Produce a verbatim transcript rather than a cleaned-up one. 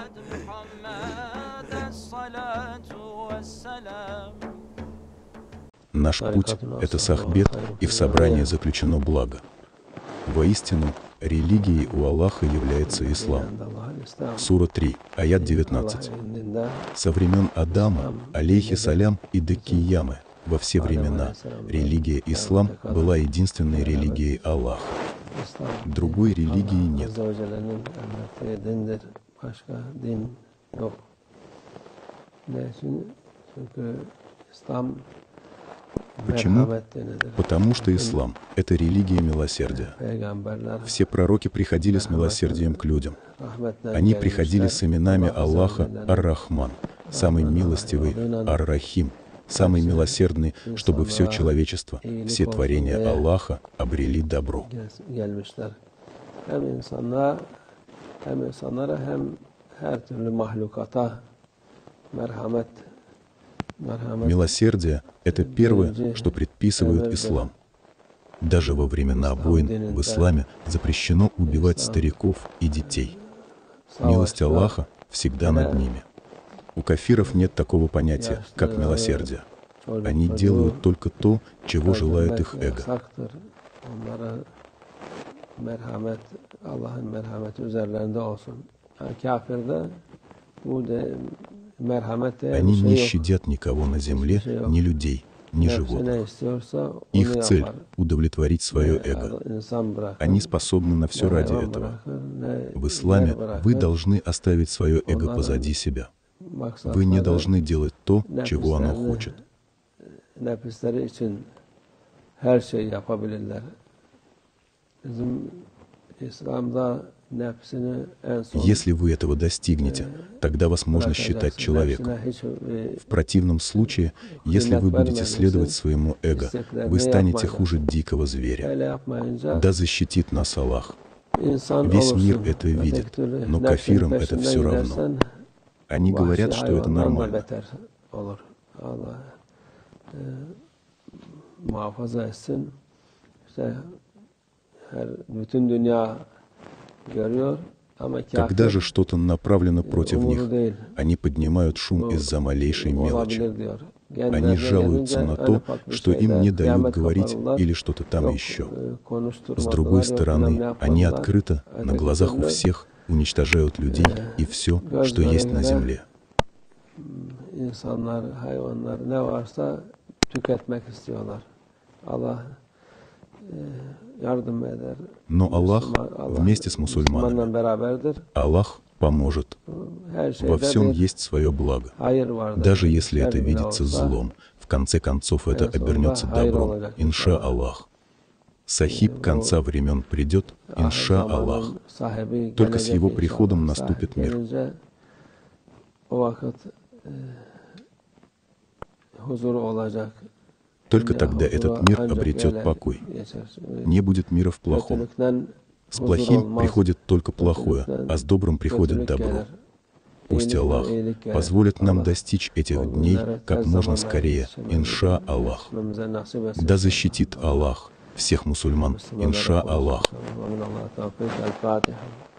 Наш путь – это сахбет, и в собрании заключено благо. Воистину, религией у Аллаха является ислам. Сура три, аят девятнадцать. Со времен Адама, алейхиссалям, и до киямы, во все времена, религия ислам была единственной религией Аллаха. Другой религии нет. Почему? Потому что ислам – это религия милосердия. Все пророки приходили с милосердием к людям. Они приходили с именами Аллаха Ар-Рахман, самый милостивый Ар-Рахим, самый милосердный, чтобы все человечество, все творения Аллаха обрели добро. Милосердие – это первое, что предписывает ислам. Даже во времена войн в исламе запрещено убивать стариков и детей. Милость Аллаха всегда над ними. У кафиров нет такого понятия, как милосердие. Они делают только то, чего желает их эго. Они не щадят никого на земле, ни людей, ни животных. Их цель – удовлетворить свое эго. Они способны на все ради этого. В исламе вы должны оставить свое эго позади себя. Вы не должны делать то, чего оно хочет. Если вы этого достигнете, тогда вас можно считать человеком. В противном случае, если вы будете следовать своему эго, вы станете хуже дикого зверя. Да защитит нас Аллах. Весь мир это видит, но кафирам это все равно. Они говорят, что это нормально. Когда же что-то направлено против них, они поднимают шум из-за малейшей мелочи. Они жалуются на то, что им не дают говорить или что-то там еще. С другой стороны, они открыто, на глазах у всех, уничтожают людей и все, что есть на земле. Но Аллах вместе с мусульманами. Аллах поможет. Во всем есть свое благо. Даже если это видится злом, в конце концов это обернется добром, инша Аллах. Сахиб конца времен придет, инша Аллах. Только с его приходом наступит мир. Только тогда этот мир обретет покой. Не будет мира в плохом. С плохим приходит только плохое, а с добрым приходит добро. Пусть Аллах позволит нам достичь этих дней как можно скорее, инша Аллах. Да защитит Аллах всех мусульман, инша Аллах.